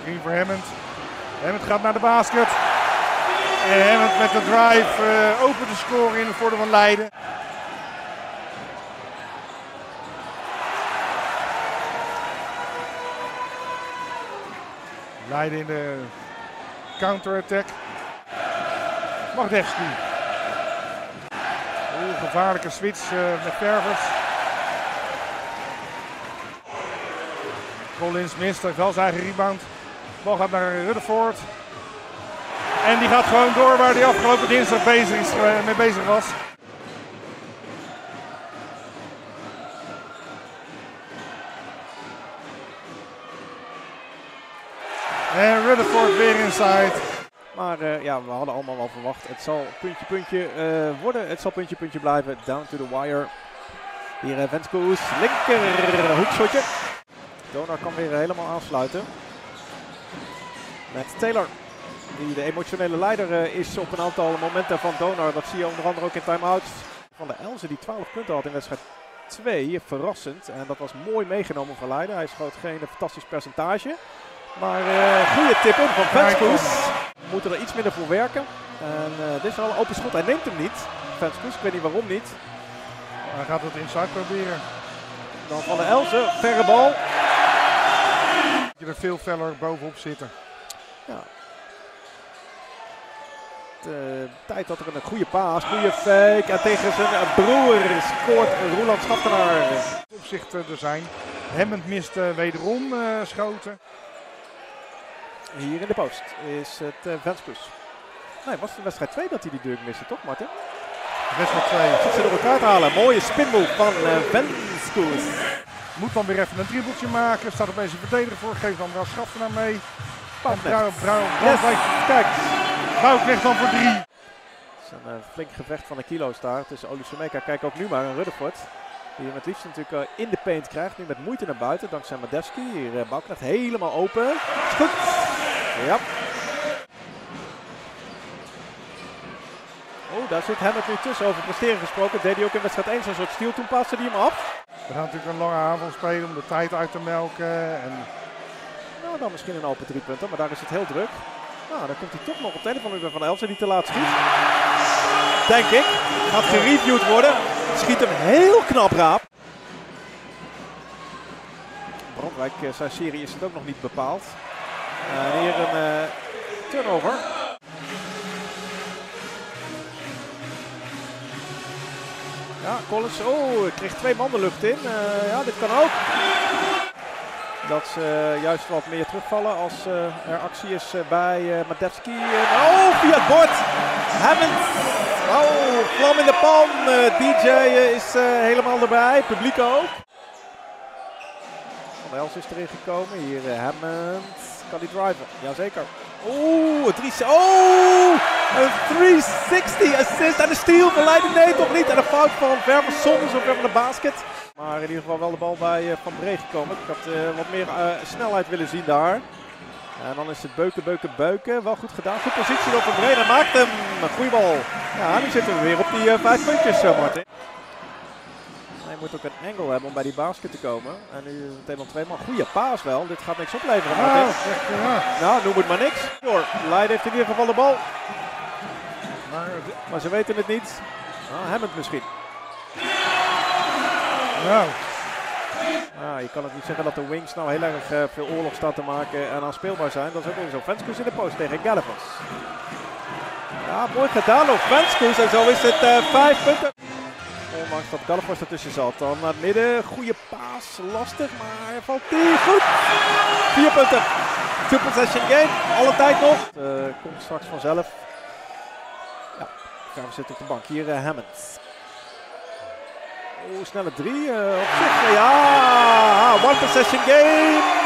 Screen voor Hammond. Hammond gaat naar de basket. En Hammond met de drive opent de score in het voordeel van Leiden. Leiden in de counter-attack. Magdevski. Gevaarlijke switch met Ververs. Collins mist, heeft wel zijn eigen rebound. De bal gaat naar Rutherford. En die gaat gewoon door waar hij afgelopen dinsdag mee bezig was. En Rutherford weer inside. Maar ja, we hadden allemaal wel verwacht. Het zal puntje worden. Het zal puntje blijven. Down to the wire. Hier Venskoes. Linker hoekschotje. Donar kan weer helemaal aansluiten. Met Taylor. Die de emotionele leider is op een aantal momenten van Donar. Dat zie je onder andere ook in time-outs. Van de Elze die 12 punten had in wedstrijd 2. Verrassend. En dat was mooi meegenomen van Leiden. Hij schoot geen fantastisch percentage. Maar goede tip-in van Venskoes. We moeten er iets minder voor werken. En dit is wel een open schot. Hij neemt hem niet. Venskoes, ik weet niet waarom niet. Hij gaat het inside proberen. Dan van de Elze, verre bal. Je er veel feller bovenop zitten. Ja. Tijd dat er een goede paas, goede fake. En tegen zijn broer scoort Roeland Schaftenaar. Opzicht er zijn. Hammond mist wederom schoten. Hier in de post is het Venskoes. Nee, was het in wedstrijd 2 dat hij die dunk miste, toch Martin? Wedstrijd 2. Zit ze door elkaar te halen. Mooie spinmove van Venskoes. Moet dan weer even een dribbeltje maken. Staat opeens een verdediger voor. Geeft dan Ras Schaftenaar mee. Kijk. Bouknecht dan voor 3. Het is een flink gevecht van de kilo's daar tussen Olusumeka. Kijk ook nu maar een Rutherford. Die hem het liefst natuurlijk in de paint krijgt. Nu met moeite naar buiten dankzij Madevski. Hier Bouknecht helemaal open. Is goed. Ja. Oh, daar zit Hammond nu tussen. Over presteren gesproken. Deed hij ook in wedstrijd 1 zo'n soort stiel. Toen paste hij hem af. We gaan natuurlijk een lange aanval spelen om de tijd uit te melken. En nou, dan misschien een open 3 punten. Maar daar is het heel druk. Nou, dan komt hij toch nog op de telefoon van Elze die te laat schiet. Denk ik. Gaat gereviewd worden. Schiet hem heel knap raap. Brandwijk, zijn serie is het ook nog niet bepaald. Hier een turnover. Ja, Collins. Oh, kreeg 2 man de lucht in. Ja, dit kan ook. Dat ze juist wat meer terugvallen als er actie is bij Madevski. Oh, via het bord. Hammond. Oh, vlam in de pan. DJ is helemaal erbij. Publiek ook. Van der Els is erin gekomen. Hier Hammond. Kan hij driven? Jazeker. Oeh, een 360 assist en een steal van Leiden. Nee, toch niet. En een fout van Ververs zonder zover van de basket. Maar in ieder geval wel de bal bij Van Bree gekomen. Ik had wat meer snelheid willen zien daar. En dan is het beuken. Wel goed gedaan. Goed positie op Van Bree. Hij maakt hem. Een goede bal. Ja, nu zitten we weer op die 5 puntjes, Martin. Hij moet ook een angle hebben om bij die basket te komen. En nu meteen al 2 man. Goeie paas wel. Dit gaat niks opleveren, Martin. Nou, noem het maar niks. Leiden heeft in ieder geval de bal. Maar ze weten het niet. Nou, Hammond misschien. Nou. Ja, je kan het niet zeggen dat de Wings nou heel erg veel oorlog staan te maken en aanspeelbaar zijn. Dat is ook weer zo. Venskoes in de post tegen Gallivers. Ja, mooi gedaan door Venskoes. En zo is het 5 punten. Ondanks dat Gallivers ertussen zat. Dan naar het midden. Goede paas. Lastig, maar hij valt die goed. 4 punten. 2 possession game. Alle tijd nog. Komt straks vanzelf. Ja, we zitten op de bank. Hier Hammond. Oeh, snelle 3 op zich. Ja, 1 possession game.